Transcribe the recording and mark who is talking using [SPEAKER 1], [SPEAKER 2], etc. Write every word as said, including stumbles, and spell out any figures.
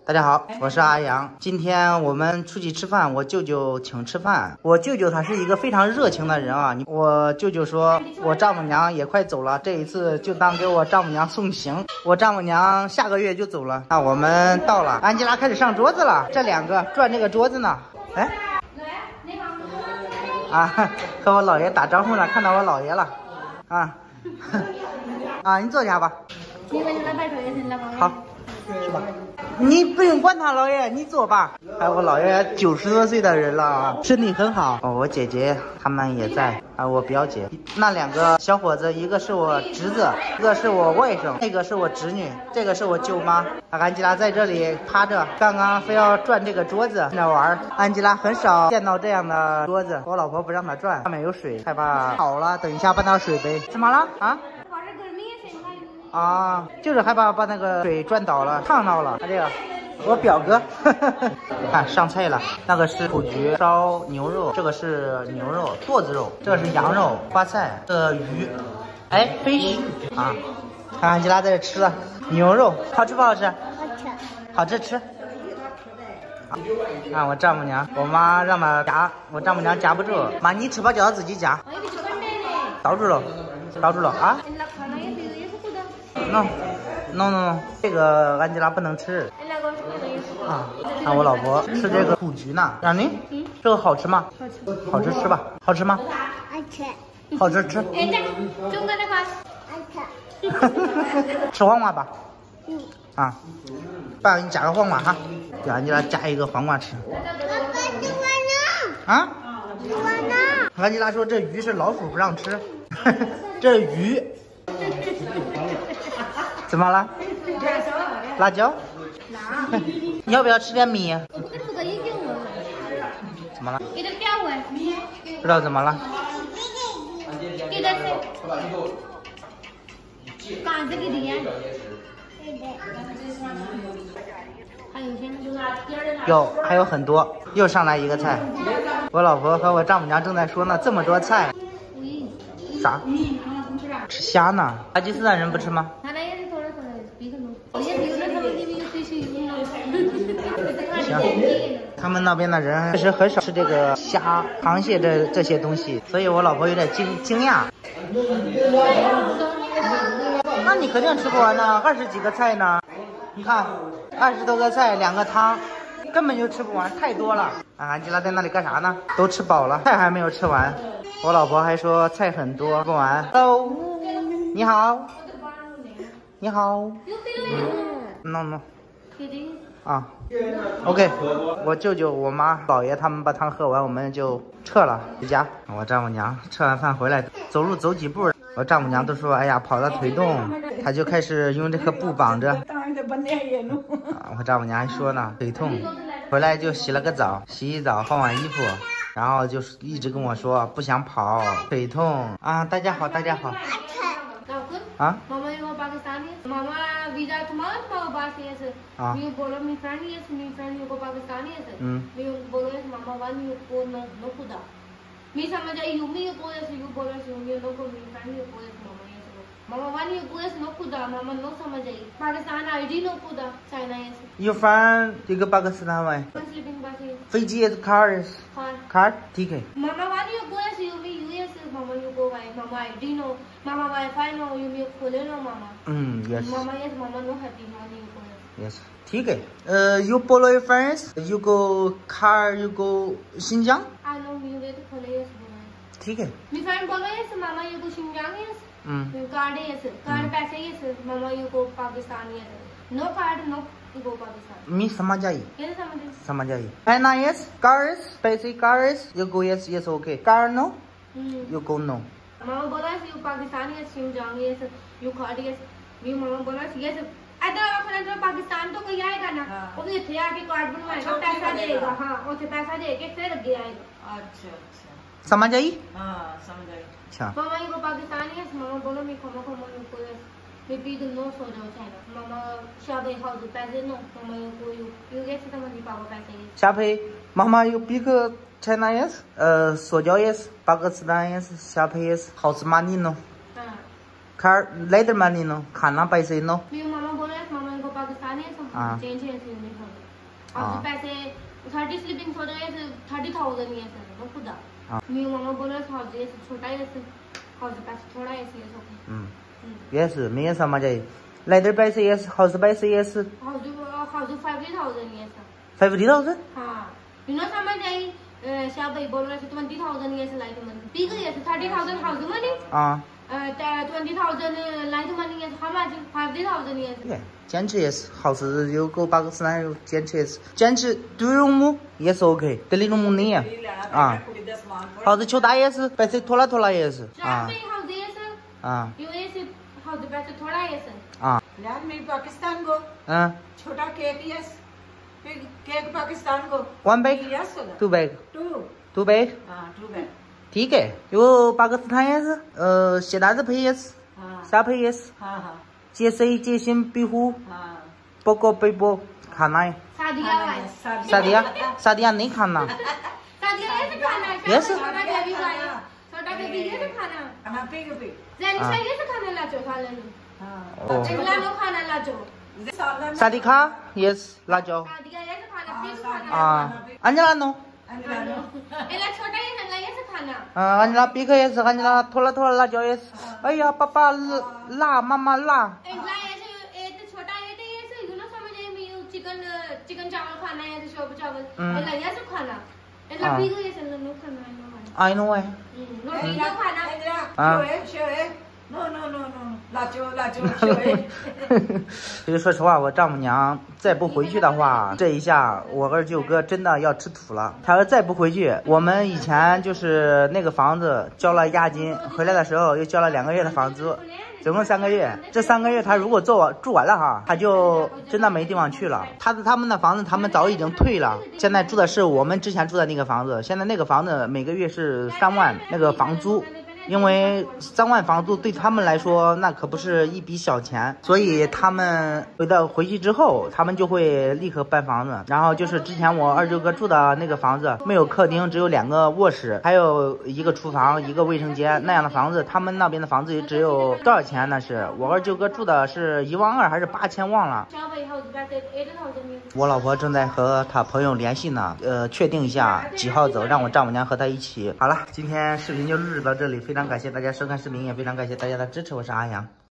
[SPEAKER 1] 大家好，我是阿阳。今天我们出去吃饭，我舅舅请吃饭。我舅舅他是一个非常热情的人啊。我舅舅说，我丈母娘也快走了，这一次就当给我丈母娘送行。我丈母娘下个月就走了。那我们到了，安吉拉开始上桌子了。这两个转这个桌子呢，哎，啊，和我姥爷打招呼呢，看到我姥爷了，啊，啊，你坐下吧。好，去吧。你不用管他，老爷，你坐吧。还有我姥爷九十多岁的人了啊，身体很好。哦，我姐姐他们也在啊，我表姐。那两个小伙子，一个是我侄子，一个是我外甥，那个是我侄女，这个是我舅妈。安吉拉在这里趴着，刚刚非要转这个桌子在那玩。安吉拉很少见到这样的桌子，我老婆不让她转，上面有水，害怕好了，等一下把那水杯。怎么了啊？啊，就是害怕把那个水转倒了，烫到了。看这个，我表哥，呵呵呵看上菜了。那个是土菊烧牛肉，这个是牛肉剁子肉，这个是羊肉花菜，这个鱼，哎，fish啊。看安吉拉在这吃了牛肉，好吃不好吃？好吃，好吃吃。看我丈母娘，我妈让她夹，我丈母娘夹不住。妈，你吃饱就要自己夹。倒住了，倒住了啊。no no no no 这个安吉拉不能吃啊！看我老婆吃这个土菊呢，让你这个好吃吗？好吃，好吃吃吧，好吃吗？好吃，好吃吃。吃黄瓜吧。嗯。啊，爸给你夹个黄瓜哈，给安吉拉夹一个黄瓜吃。啊？安吉拉说这鱼是老鼠不让吃，这鱼。怎么了？辣椒？你要不要吃点米？怎么了？不知道怎么了？有，还有很多，又上来一个菜。我老婆和我丈母娘正在说呢，这么多菜。啥？吃虾呢？巴基斯坦人不吃吗？行，他们那边的人确实很少吃这个虾、螃蟹这这些东西，所以我老婆有点惊惊讶。那你肯定吃不完呢，二十几个菜呢，你看，二十多个菜，两个汤，根本就吃不完，太多了。啊，安吉拉在那里干啥呢？都吃饱了，菜还没有吃完。我老婆还说菜很多，不完。Hello， 你好，你好。No no。啊 ，OK， 我舅舅、我妈、姥爷他们把汤喝完，我们就撤了回家。我丈母娘吃完饭回来，走路走几步，我丈母娘都说：“哎呀，跑到腿痛。”她就开始用这个布绑着。啊，我丈母娘还说呢，腿痛，回来就洗了个澡，洗洗澡，换完衣服，然后就一直跟我说不想跑，腿痛啊。大家好，大家好。啊？啊。嗯。You from 这个巴基斯坦吗？飞机也是 car car ticket。嗯 ，yes。Yes， ticket。呃 ，you follow your friends? You go car? You go 新疆 ？ticket。मी friend बोलो yes, मामा you go Xinjiang yes. 嗯。card yes, card पैसे yes, मामा you go Pakistan yes. No card, no go Pakistan. मी समझ आई। कैसे समझ आई? समझ आई। है ना yes, car yes, पैसे car yes, you go yes yes okay. Car no, you go no. मामा बोला yes, you Pakistan yes, Xinjiang yes, you card yes. मी मामा बोला yes. इधर पाकिस्तान तो कोई आएगा ना, वो भी इतने आके कार्ड बनवाएगा, पैसा देगा, हाँ, उसे पैसा देके फिर आगे आएगा। अच्छा अच्छा। समझ आई? हाँ समझ आई। अच्छा। मामा ये को पाकिस्तानी है, मामा बोलो मैं खामा खामा को है, मैं भी तो नो सो जाओ चाइना, मामा शादी हाउस पैसे नो, मामा ये को यू यू कैसे समझ नहीं पाओ पैसे ये? शादी, मामा यू पिक चाइना yes, 呃，所交 yes, 巴基斯坦 yes, 下配 yes, house money no. हाँ. car later money no, खाना पैसे no. पाकिस्तानी है चेंज है यूनिफॉर्म और पैसे थर्टी स्लीपिंग हो जाए थर्टी थाउजेंड ये सर वो खुदा मी मामा बोला था ये छोटा है हाउस पैसे थोड़ा है इसलिए सो हम्म
[SPEAKER 2] yes 没也什么的来这边是 yes house by是 yes
[SPEAKER 1] house house fifty thousand yes
[SPEAKER 2] fifty thousand
[SPEAKER 1] हां you know समझ आई शाह भाई बोल रहे थे twenty thousand yes light money पी गई है thirty thousand हाउस मनी
[SPEAKER 2] हां
[SPEAKER 1] twenty thousand लाइट मनी है how much fifty thousand yes
[SPEAKER 2] 坚持也是，好是有个巴克斯坦有坚持也是，坚持对龙木也是 OK， 对龙木你呀，啊，好是求大也是，白色拖拉拖拉也是，啊，啊，
[SPEAKER 1] 有也是，好是白色拖拉也是，
[SPEAKER 2] 啊，
[SPEAKER 3] यार मैं पाकिस्तान को,
[SPEAKER 2] हाँ,
[SPEAKER 3] छोटा केक यस, फिर केक पाकिस्तान को,
[SPEAKER 2] one bag,
[SPEAKER 3] यस होगा,
[SPEAKER 2] two bag,
[SPEAKER 3] two,
[SPEAKER 2] two bag,
[SPEAKER 3] हाँ two bag,
[SPEAKER 2] ठीक है, यो पाकिस्तान也是，呃，现在是配也是，
[SPEAKER 3] हाँ,
[SPEAKER 2] 啥配也是。
[SPEAKER 3] हाँ हाँ,
[SPEAKER 2] 接谁接心庇护，
[SPEAKER 3] हाँ,
[SPEAKER 2] 包括背包看哪？
[SPEAKER 1] सादिया भाई
[SPEAKER 2] सादिया सादिया नहीं खाना
[SPEAKER 1] सादिया ये से खाना
[SPEAKER 2] Yes.
[SPEAKER 1] छोटा बेबी भाई छोटा बेबी ये से खाना
[SPEAKER 3] हाँ पिग पिग,
[SPEAKER 1] जेनिसा ये से खाना लाचो खा लेनी
[SPEAKER 3] हाँ,
[SPEAKER 1] अगला नो खाना लाचो
[SPEAKER 2] सादी खा yes 辣椒
[SPEAKER 1] सादिया ये से खाना प्लीज खाना
[SPEAKER 2] 啊 अंजना नो
[SPEAKER 1] एला छोटा ये संगा ये से खाना
[SPEAKER 2] 啊 अंजना पी के yes अंजना थोड़ा थोड़ा 辣椒 yes 哎呀爸爸辣妈妈辣
[SPEAKER 1] एला ये से ये तो छोटा ये तो ये से यू नो समझ आई मी चिकन चिकन चावल खाना है तो शोब चावल एला ये से खाना एला पी के ये से नो खाना है
[SPEAKER 2] I know 哎
[SPEAKER 1] नो पी के खाना
[SPEAKER 3] शो है शो है, no no no no, 辣椒辣椒शो है,
[SPEAKER 2] 其实说实话，我丈母娘再不回去的话，这一下我二舅哥真的要吃土了。他要再不回去，我们以前就是那个房子交了押金，回来的时候又交了两个月的房租，总共三个月。这三个月他如果住完住完了哈，他就真的没地方去了。他的他们的房子他们早已经退了，现在住的是我们之前住的那个房子。现在那个房子每个月是三万那个房租。因为三万房租对他们来说那可不是一笔小钱，所以他们回到回去之后，他们就会立刻搬房子。然后就是之前我二舅哥住的那个房子，没有客厅，只有两个卧室，还有一个厨房，一个卫生间那样的房子，他们那边的房子也只有多少钱？那是我二舅哥住的是一万二还是八千忘了。我老婆正在和她朋友联系呢，呃，确定一下几号走，让我丈母娘和她一起。好了，今天视频就录制到这里，非常感谢大家收看视频，也非常感谢大家的支持，我是阿阳。